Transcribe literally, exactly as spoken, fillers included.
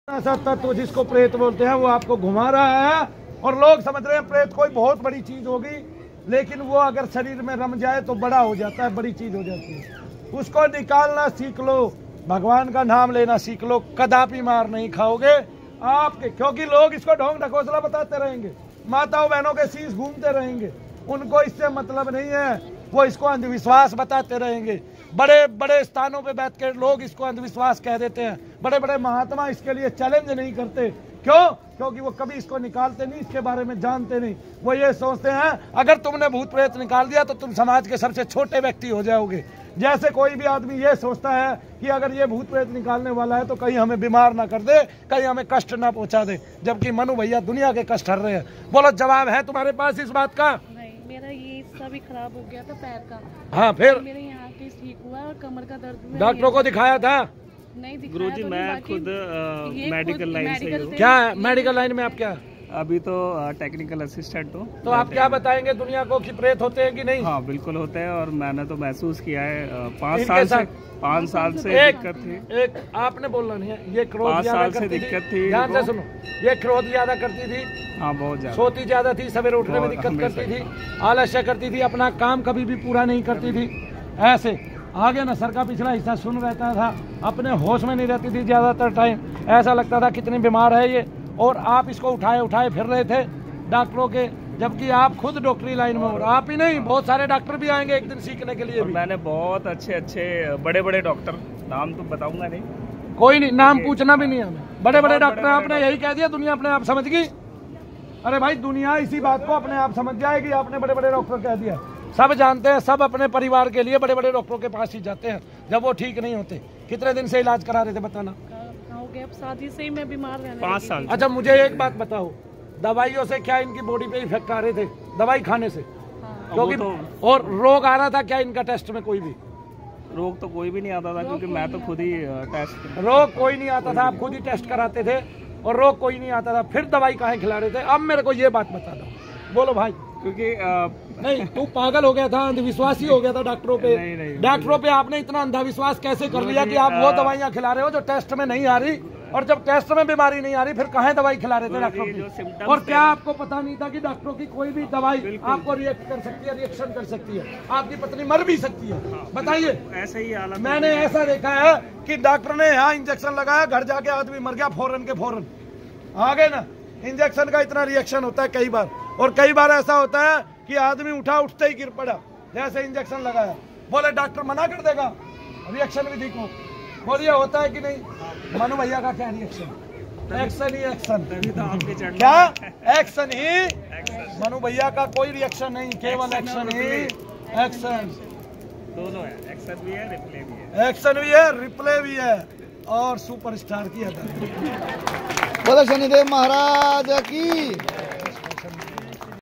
ऐसा तत्व जिसको प्रेत बोलते हैं वो आपको घुमा रहा है और लोग समझ रहे हैं प्रेत कोई बहुत बड़ी चीज होगी, लेकिन वो अगर शरीर में रम जाए तो बड़ा हो जाता है, बड़ी चीज हो जाती है। उसको निकालना सीख लो, भगवान का नाम लेना सीख लो, कदापि मार नहीं खाओगे आपके, क्योंकि लोग इसको ढोंग ढकोसला बताते रहेंगे, माताओं बहनों के शीश घूमते रहेंगे, उनको इससे मतलब नहीं है, वो इसको अंधविश्वास बताते रहेंगे। बड़े बड़े स्थानों पे बैठ कर लोग इसको अंधविश्वास कह देते हैं, बड़े बड़े महात्मा इसके लिए चैलेंज नहीं करते। क्यों? क्योंकि वो कभी इसको निकालते नहीं, इसके बारे में जानते नहीं। वो ये सोचते हैं अगर तुमने भूत प्रेत निकाल दिया तो तुम समाज के सबसे छोटे व्यक्ति हो जाओगे। जैसे कोई भी आदमी ये सोचता है कि अगर ये भूत प्रेत निकालने वाला है तो कहीं हमें बीमार ना कर दे, कहीं हमें कष्ट ना पहुंचा दे, जबकि मनु भैया दुनिया के कष्ट हर रहे हैं। बोलो, जवाब है तुम्हारे पास इस बात का? नहीं, मेरा ये हिस्सा भी खराब हो गया था पैर का। हाँ, फिर मेरे यहाँ के ठीक हुआ और कमर का दर्द डॉक्टरों को दिखाया था? नहीं दिखाया। गुरुजी, मैं खुद मेडिकल लाइन से हूँ। क्या है मेडिकल लाइन में आप? क्या अभी तो टेक्निकल असिस्टेंट हूँ। तो आप क्या बताएंगे दुनिया को कि प्रेत होते हैं कि नहीं? हाँ, बिल्कुल होते हैं और मैंने तो महसूस किया है। पाँच साल से पाँच साल से एक, दिक्कत थी। एक आपने बोलना नहीं है, ये क्रोध पाँच ज्यादा साल से करती दिक्कत थी। थी। ध्यान से सुनो, ये क्रोध ज्यादा करती थी। हाँ, बहुत ज्यादा। सोती ज्यादा थी, सवेरे उठने में दिक्कत करती थी, आलस्य करती थी, अपना काम कभी भी पूरा नहीं करती थी। ऐसे आगे ना सर का पिछला हिस्सा सुन रहता था, अपने होश में नहीं रहती थी ज्यादातर टाइम, ऐसा लगता था कितनी बीमार है ये, और आप इसको उठाए उठाए फिर रहे थे डॉक्टरों के, जबकि आप खुद डॉक्टरी लाइन में हो। और आप ही नहीं, बहुत सारे डॉक्टर भी आएंगे एक दिन सीखने के लिए भी। मैंने बहुत अच्छे अच्छे बड़े बड़े डॉक्टर, नाम तो बताऊंगा नहीं, कोई नहीं, नाम पूछना भी नहीं हमें, बड़े बड़े डॉक्टर। आपने यही कह दिया दुनिया अपने आप समझ गई। अरे भाई, दुनिया इसी बात को अपने आप समझ जाएगी, आपने बड़े बड़े डॉक्टर कह दिया। सब जानते हैं, सब अपने परिवार के लिए बड़े बड़े डॉक्टरों के पास ही जाते हैं जब वो ठीक नहीं होते। कितने दिन से इलाज करा रहे थे बताना? हो गया, अब शादी से ही मैं बीमार रहने पाँच लगी साल। थी। अच्छा, मुझे एक बात बताओ, दवाइयों से क्या इनकी बॉडी पे इफेक्ट आ रहे थे दवाई खाने से? हाँ। क्योंकि तो, और रोग आ रहा था क्या इनका टेस्ट में? कोई भी रोग तो कोई भी नहीं आता था, क्योंकि मैं तो खुद ही टेस्ट। रोग कोई नहीं आता था, आप खुद ही टेस्ट कराते थे, और रोग कोई नहीं आता था, फिर दवाई काहे खिला रहे थे? अब मेरे को ये बात बता दो, बोलो भाई। क्योंकि नहीं, तू पागल हो गया था, अंधविश्वासी हो गया था डॉक्टरों पे। नहीं, नहीं, डॉक्टरों पे आपने इतना अंधविश्वास कैसे कर लिया कि आप वो दवाइयाँ खिला रहे हो जो टेस्ट में नहीं आ रही, और जब टेस्ट में बीमारी नहीं आ रही फिर कहाँ दवाई खिला रहे थे डॉक्टरों की? और क्या आपको पता नहीं था कि डॉक्टरों की कोई भी दवाई आपको रिएक्ट कर सकती है, रिएक्शन कर सकती है, आपकी पत्नी मर भी सकती है? बताइए। ऐसे ही हालत। मैंने ऐसा देखा है कि डॉक्टर ने यहाँ इंजेक्शन लगाया, घर जाके आदमी मर गया फौरन के फौरन। आगे ना, इंजेक्शन का इतना रिएक्शन होता है कई बार, और कई बार ऐसा होता है कि आदमी उठा उठते ही गिर पड़ा, जैसे इंजेक्शन लगाया। बोले डॉक्टर मना कर देगा, रिएक्शन भी देखो। बोलिए, होता है कि नहीं? मनु भैया का क्या रिएक्शन? एक्शन ही एक्शन। क्या एक्शन ही? मनु भैया का कोई रिएक्शन नहीं, केवल एक्शन ही एक्शन। दोनों है, एक्शन भी है, रिप्ले भी है। एक्शन भी है, रिप्ले भी है, और सुपरस्टार की अदा। बोलो शनिदेव महाराज की।